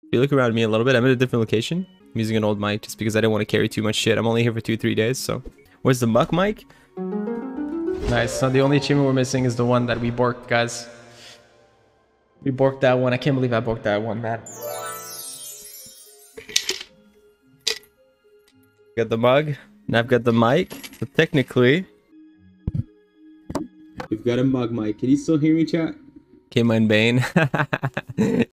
If you look around me a little bit, I'm at a different location. I'm using an old mic just because I didn't want to carry too much shit. I'm only here for 2-3 days, so. Where's the muck mic? Nice. So the only achievement we're missing is the one that we borked, guys. We borked that one. I can't believe I borked that one, man. Got the mug, and I've got the mic. So technically, we've got a mug mic. Can you still hear me, chat? Kaymind Bane.